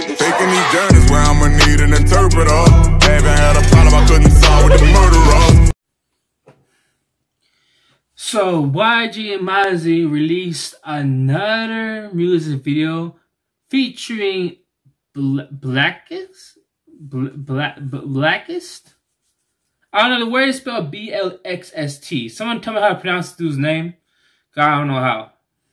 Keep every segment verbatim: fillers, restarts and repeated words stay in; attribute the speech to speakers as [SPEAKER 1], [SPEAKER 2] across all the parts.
[SPEAKER 1] Taking these journeys where I'ma need an interpreter. Haven't had a problem I couldn't solve with the murderer.
[SPEAKER 2] So Y G and Mozzy released another music video featuring Bl Blackest? Bl Black Blackest? I don't know, the word is spelled B L X S T. Someone tell me how to pronounce this dude's name. I don't know how.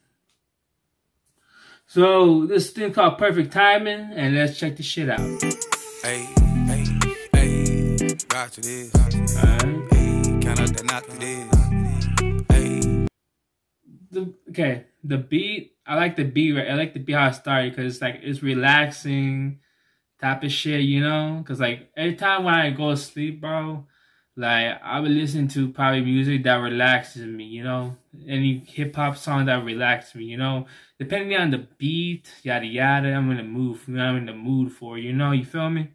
[SPEAKER 2] So this thing called Perfect Timing, and let's check this shit out.
[SPEAKER 3] Hey, hey, hey, got to this. Alright. Hey, count out the knock to this. Hey.
[SPEAKER 2] The, okay, the beat, I like the beat, right? I like the beat how it started, because it's like, it's relaxing type of shit, you know? Because like, every time when I go to sleep, bro, like, I would listen to probably music that relaxes me, you know? Any hip-hop song that relaxes me, you know? Depending on the beat, yada yada, I'm in the mood, you know, I'm in the mood for, you know? You feel me?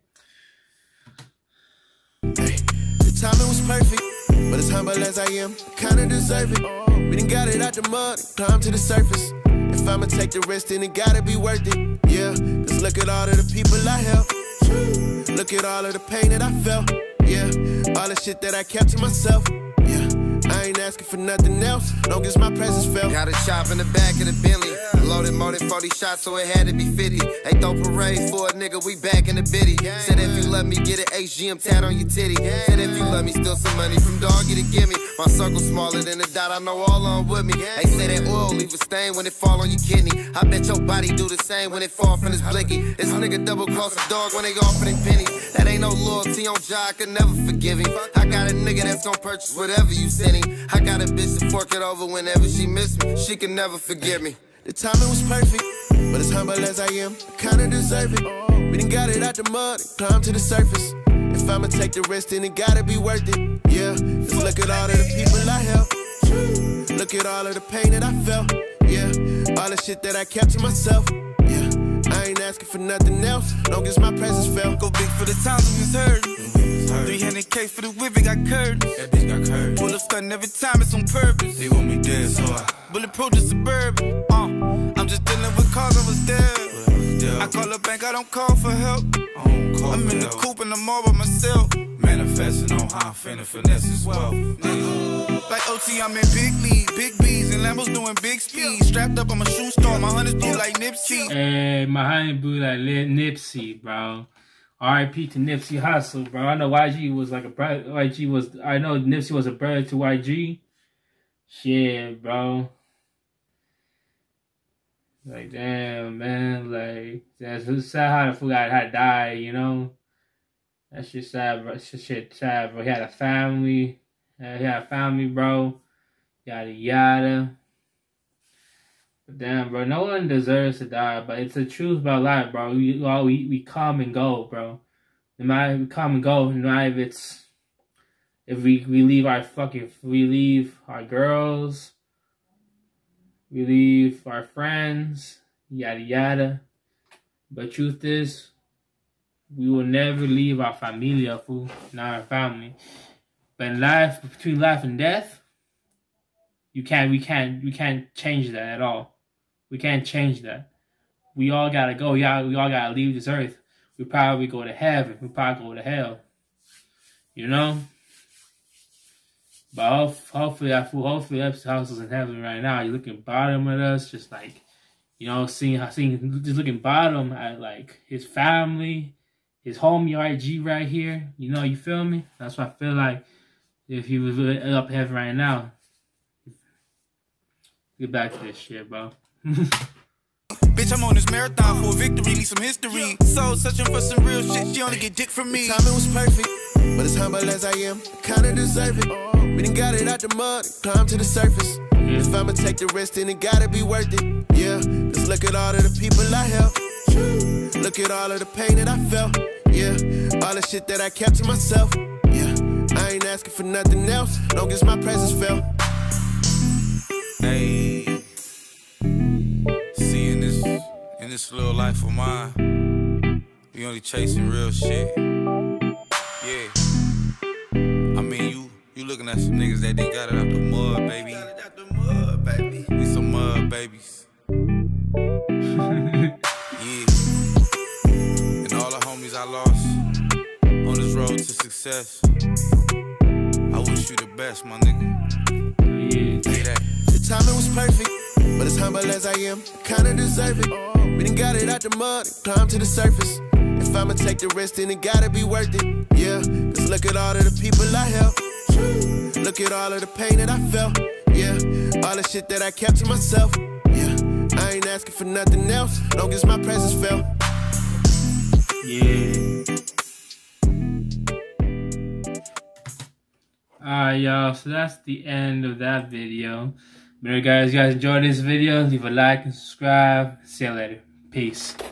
[SPEAKER 4] Hey, the timing was perfect, but as humble as I am, I kinda deserve it. We done got it out the mud, climb to the surface. If I'ma take the risk, then it gotta be worth it. Yeah, cause look at all of the people I helped. Look at all of the pain that I felt. Yeah, all the shit that I kept to myself. Yeah, I ain't asking for nothing else, long as my presence felt.
[SPEAKER 3] Got a shop in the back of the Bentley. Loaded more than forty shots, so it had to be fifty. They throw parade for a nigga, we back in the biddy. Said if you love me, get an H G M tat on your titty. Said if you love me, steal some money from doggy to give me. My circle smaller than a dot, I know all on with me. They say that oil leave a stain when it fall on your kidney. I bet your body do the same when it fall from this blicky. This nigga double cross the dog when they offering pennies. That ain't no loyalty on Jah, I could never forgive him. I got a nigga that's gonna purchase whatever you send him. I got a bitch to fork it over whenever she miss me. She can never forgive me.
[SPEAKER 4] The timing was perfect, but as humble as I am, I kinda deserve it. We done got it out the mud, climb to the surface. If I'ma take the risk, then it gotta be worth it. Yeah, cause look at all of the people I helped. Look at all of the pain that I felt. Yeah, all the shit that I kept to myself. Yeah, I ain't asking for nothing else, long as my presence felt.
[SPEAKER 3] Go big for the times we was hurt. three hundred K for the whip, it got curved. That bitch got curved. Pull up stunting every time, it's on purpose. They want me dead, so I bulletproof the Suburban. Uh, I'm just dealing with cars, I was dead. I call a bank, I don't call for help. Call I'm for in help. The coupe and I'm all by myself. Manifesting on how I'm finna finesse as well. Like O T, I'm in big league, big B's, and Lambos doing big speed. Strapped up, I'm a shoe store, my hunters blue like Nipsey.
[SPEAKER 2] Hey, my honey blue like Nipsey, bro. R I P to Nipsey Hussle, bro. I know Y G was like a brother. Y G was, I know Nipsey was a brother to Y G. Shit, bro. Like, damn, man. Like, that's sad how the fool got had died, you know? That's just sad, bro. That's just shit sad, bro. He had a family. He had a family, bro. Yada, yada. But damn, bro. No one deserves to die, but it's the truth about life, bro. We, we, we come and go, bro. No matter we come and go, no matter if it's, if we, we leave our fucking, we leave our girls, we leave our friends, yada yada. But truth is, we will never leave our familia, fool, not our family. But in life, between life and death, you can't, we can't, we can't change that at all. We can't change that. We all gotta go. We all, we all gotta leave this earth. We probably go to heaven. We probably go to hell. You know? But hopefully, hopefully, Epstein House is in heaven right now. You're looking bottom at us, just like, you know, seeing, seeing, just looking bottom at like his family, his homie Y G right here. You know, you feel me? That's why I feel like if he was up heaven right now. Get back to this shit, bro.
[SPEAKER 3] Bitch, I'm on this marathon for a victory, need some history. So searching for some real shit, she only get dick from me.
[SPEAKER 4] The timing was perfect, but as humble as I am, I kinda deserve it. We done got it out the mud, climb to the surface. Yeah. If I'ma take the risk, then it gotta be worth it. Yeah, cause look at all of the people I helped. Look at all of the pain that I felt. Yeah, all the shit that I kept to myself. Yeah, I ain't asking for nothing else, long as my presence felt.
[SPEAKER 3] Hey, see in this, in this little life of mine, we only chasing real shit. Yeah, I mean you, you looking at some niggas that they got it out the mud, baby. Got it out the mud, baby. We some mud babies. Yeah.
[SPEAKER 5] success. I wish you the best, my nigga.
[SPEAKER 2] Yeah.
[SPEAKER 5] Say that.
[SPEAKER 4] The timing was perfect, but as humble as I am, kinda deserve it. We done got it out the mud and climbed to the surface. If I'ma take the risk, then it gotta be worth it. Yeah, cause look at all of the people I helped. Look at all of the pain that I felt. Yeah, all the shit that I kept to myself. Yeah, I ain't asking for nothing else, long as my presence felt.
[SPEAKER 2] Yeah. Alright, y'all, so that's the end of that video. Remember, guys, you guys enjoyed this video, leave a like and subscribe. See you later. Peace.